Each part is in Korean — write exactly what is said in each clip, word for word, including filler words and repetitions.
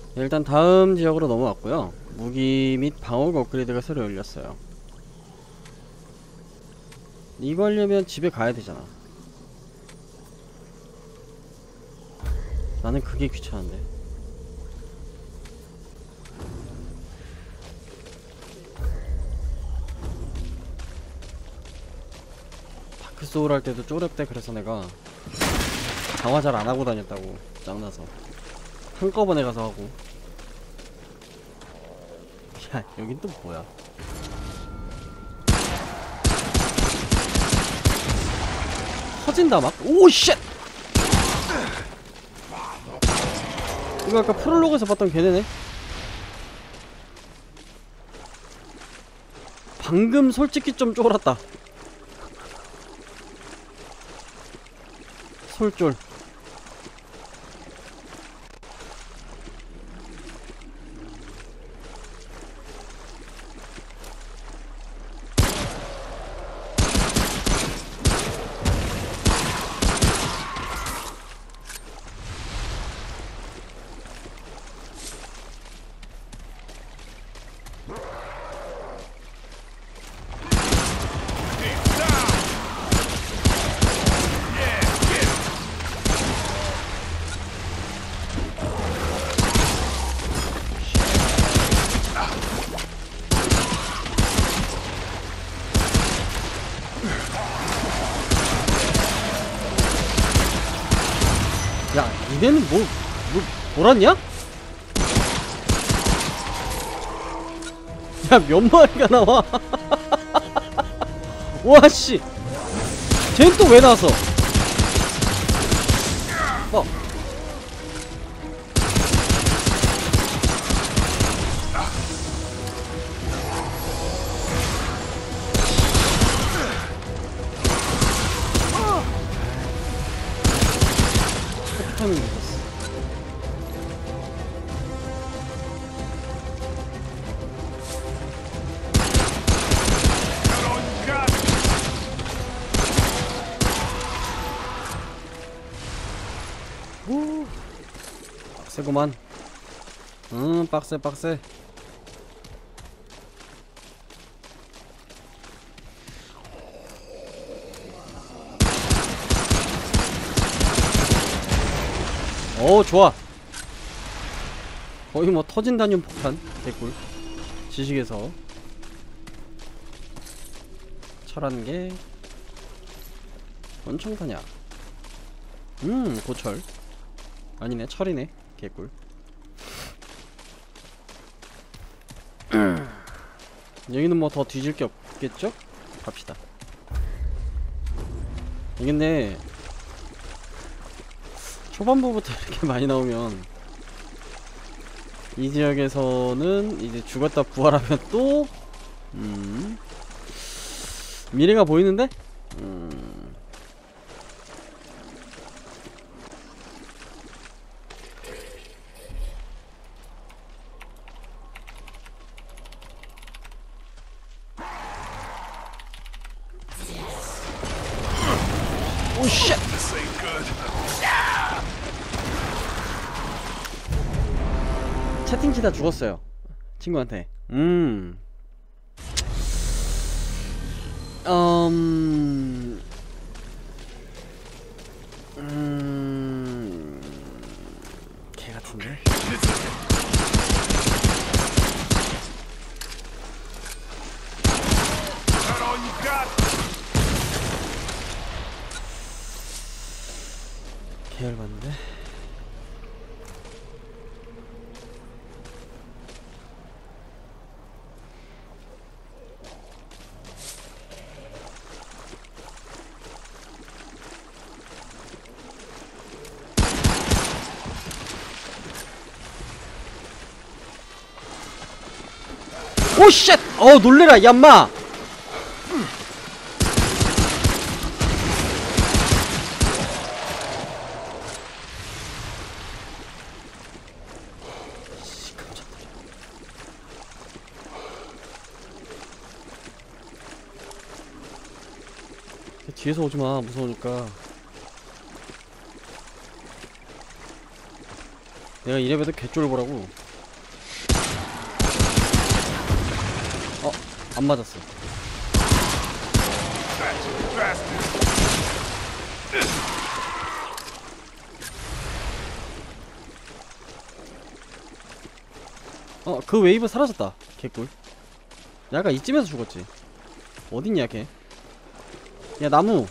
일단 다음 지역으로 넘어왔고요. 무기 및 방어구 업그레이드가 새로 열렸어요. 이거 하려면 집에 가야 되잖아. 나는 그게 귀찮은데. 다크소울 할 때도 쪼렙대. 그래서 내가 강화 잘 안하고 다녔다고. 짱나서 한꺼번에 가서 하고. 야, 여긴 또 뭐야? 터진다 막? 오 쉣! 이거 아까 프롤로그에서 봤던 걔네네? 방금 솔직히 좀 쫄았다. 솔쫄. 야, 니네는 뭐, 뭐, 돌았냐? 야, 몇 마리가 나와? 와, 씨! 쟤는 또 왜 나왔어? 어. 타이밍 늦었어. 오, 빡세구만. 응, 빡세 빡세. 오, 좋아. 거의 뭐 터진다뇽 폭탄. 개꿀. 지식에서 철한 개. 원청 탄약. 음, 고철. 아니네, 철이네. 개꿀. 여기는 뭐 더 뒤질 게 없겠죠? 갑시다. 근데 초반부부터 이렇게 많이 나오면 이 지역에서는 이제 죽었다 부활하면 또 음, 미래가 보이는데? 음. 오 쉣! 채팅치다 죽었어요. 친구한테. 음. 음. 음. 개 같은데. 개 열받는데. 오 쉣! 어 놀래라 얌마! 뒤에서 오지마. 무서우니까. 내가 이래봬도 개쫄보라고. 어? 안 맞았어. 어, 그 웨이브 사라졌다. 개꿀. 약간 이쯤에서 죽었지. 어딨냐 걔. 야, 나무.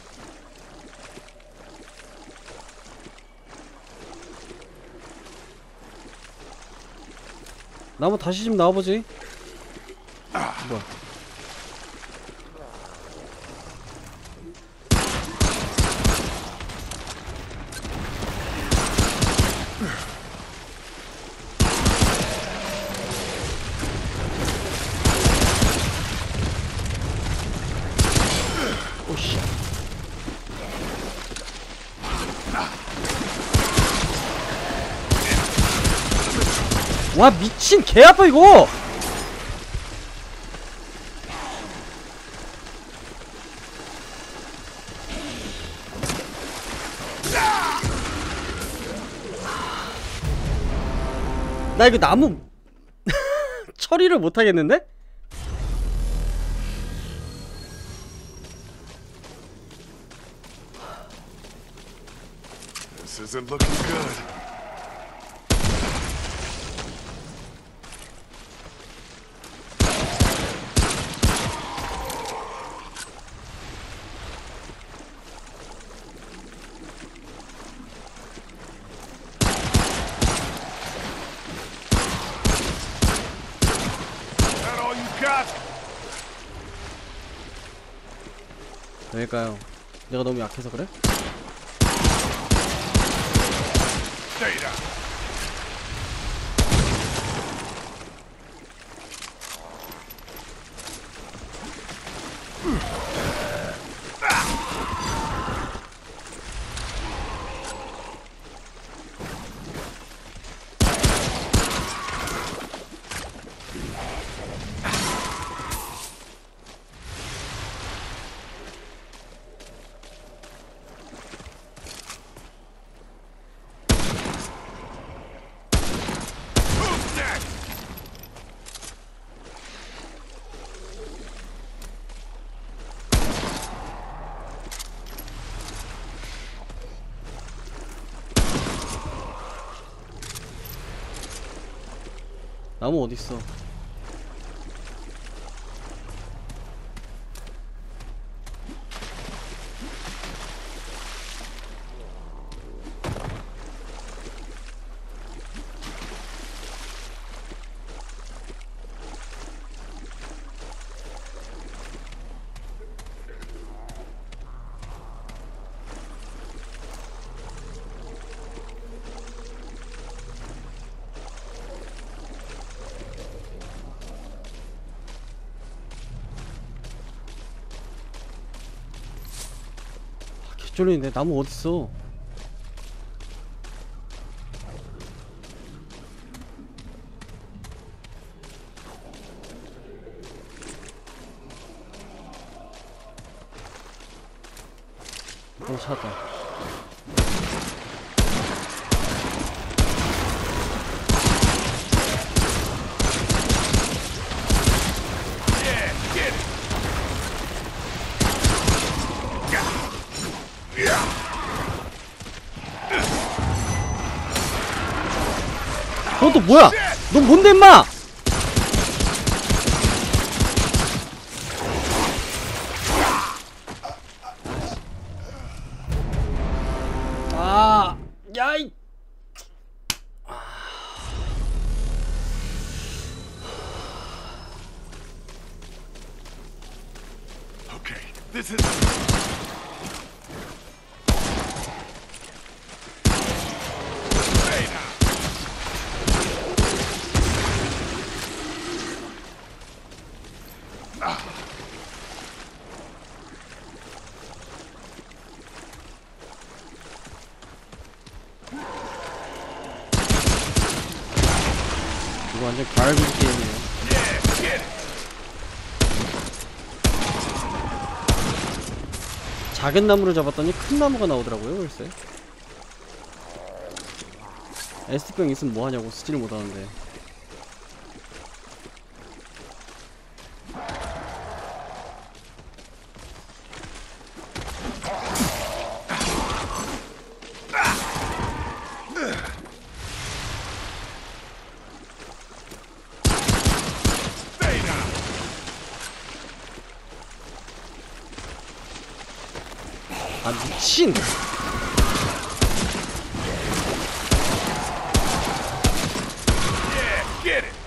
나무 다시 좀 나와보지. 뭐야. 오씨. 와, 미친 개 아파 이거. 나 이거 나무 처리를 못 하겠는데? This isn't looking good. That all you got? 왜일까요? 내가 너무 약해서 그래? Stay down. 나무 어딨어? 개쫄리는데 나무 어딨어? 어, 찾았다. 너 또 뭐야? 너 뭔데 임마? 아, 야이. Okay, this is. 이거 완전 가을비 게임이에요. 작은 나무를 잡았더니 큰 나무가 나오더라고요. 글쎄. 에스디병 있으면 뭐하냐고. 쓰지를 못하는데. Stay down. 아 미친. Yeah, get it.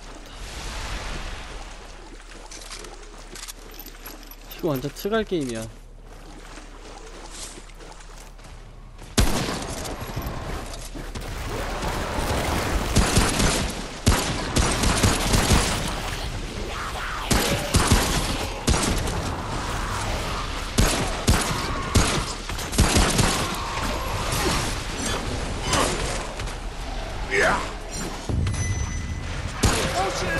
이거 완전 트갈 게임이야. Yeah. Oh shit.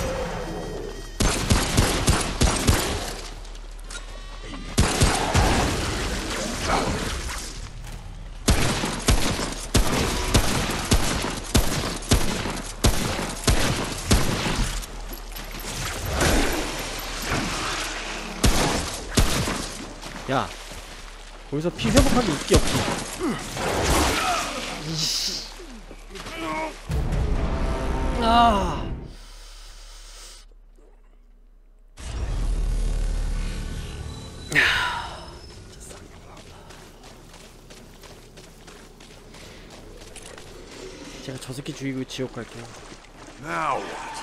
야, 거기서 피 회복하기 있기 없기. 이씨. 아. 제가 저 새끼 죽이고 지옥 갈게요. Now what?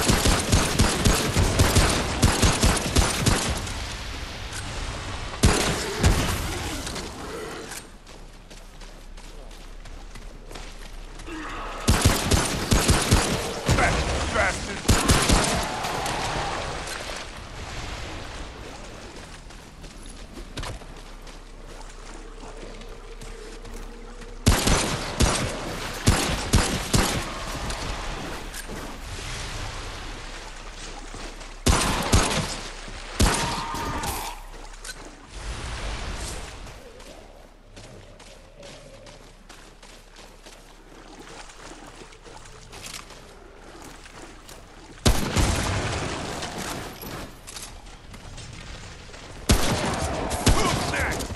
Bastard, bastard. Who's next?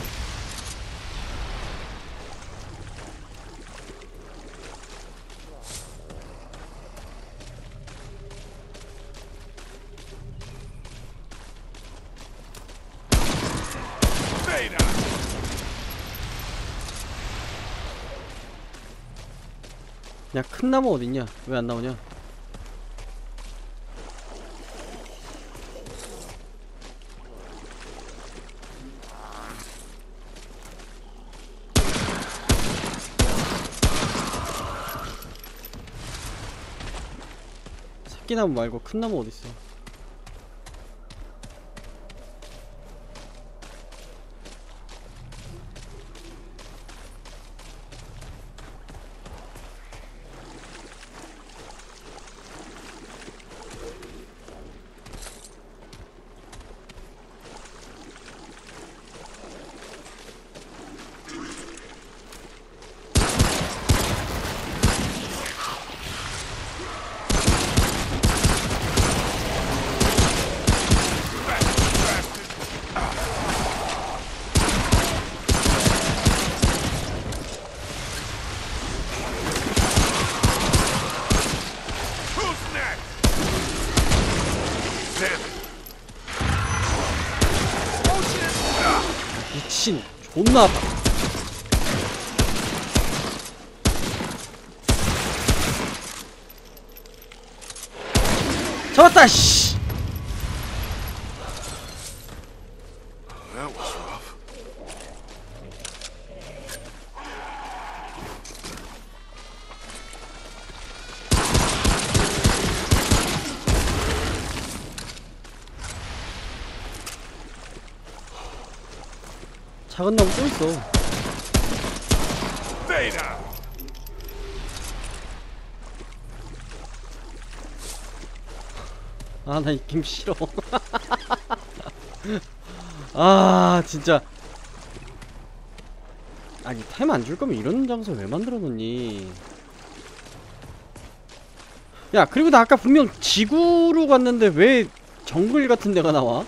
Stay down. 야, 큰 나무 어딨냐? 왜 안 나오냐? 새끼 나무 말고 큰 나무 어딨어? Who's next? Damn it. Oh shit. 미친. 존나 아파. 잡았다 씨. That was rough. 작은 나무 또 있어. Stay down. 아, 나 이 게임 싫어. 아, 진짜. 아니, 템 안 줄 거면 이런 장소 왜 만들어 놓니? 야, 그리고 나 아까 분명 지구로 갔는데 왜 정글 같은 데가 나와?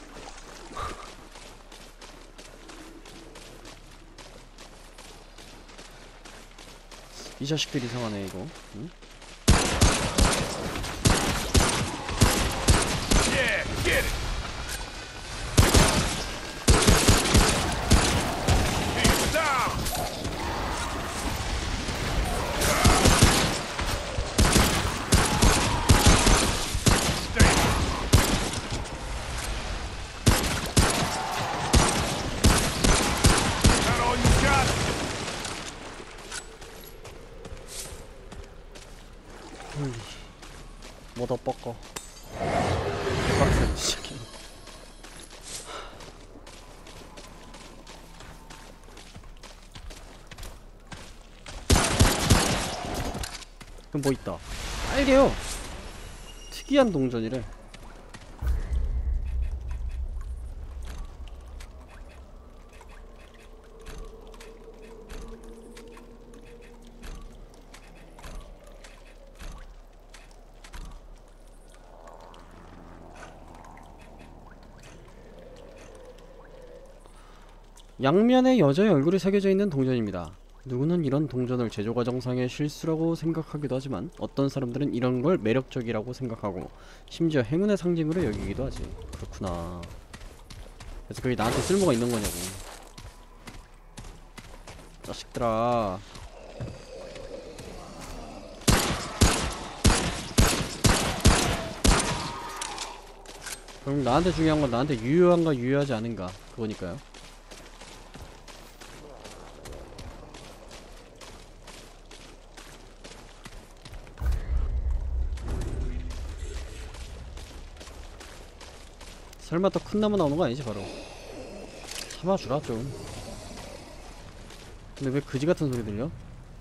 이 자식들 이상하네 이거. 응? Yeah, get it. He's down. Stay. That all you got? 뭐더 뻗고 빡세 시작해. 그럼 뭐 있다. 빨개요. 특이한 동전이래. 양면에 여자의 얼굴이 새겨져 있는 동전입니다. 누구는 이런 동전을 제조 과정상의 실수라고 생각하기도 하지만 어떤 사람들은 이런 걸 매력적이라고 생각하고 심지어 행운의 상징으로 여기기도 하지. 그렇구나. 그래서 그게 나한테 쓸모가 있는 거냐고. 자식들아. 그럼 나한테 중요한 건 나한테 유효한가 유효하지 않은가 그거니까요. 설마 또 큰 나무 나오는 거 아니지 바로. 참아주라 좀. 근데 왜 그지 같은 소리 들려?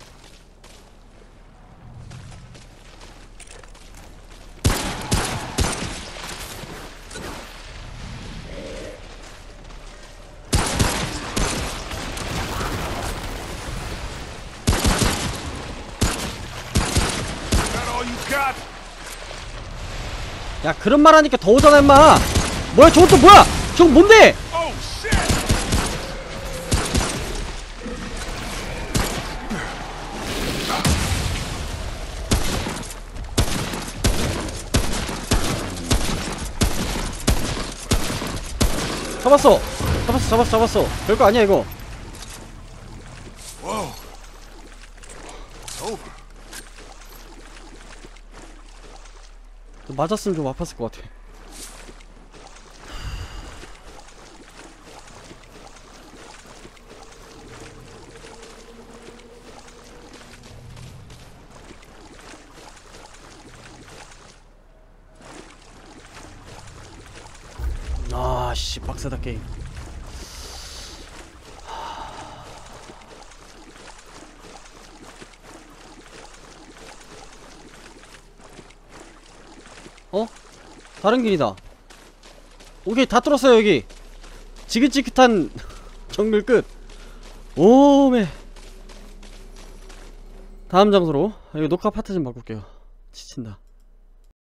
That all you got? 야, 그런 말 하니까 더 오잖아 임마. 뭐야 저건 또 뭐야? 저건 뭔데? Oh shit! 잡았어. 잡았어 잡았어 잡았어. 별거 아니야 이거. Whoa. It's over. 맞았으면 좀 아팠을 것 같아. 아씨 빡세다 게임. 어? 다른 길이다. 오케이 다 뚫었어요 여기. 지긋지긋한 정글 끝. 오메. 다음 장소로. 이거 녹화 파트 좀 바꿀게요. 지친다.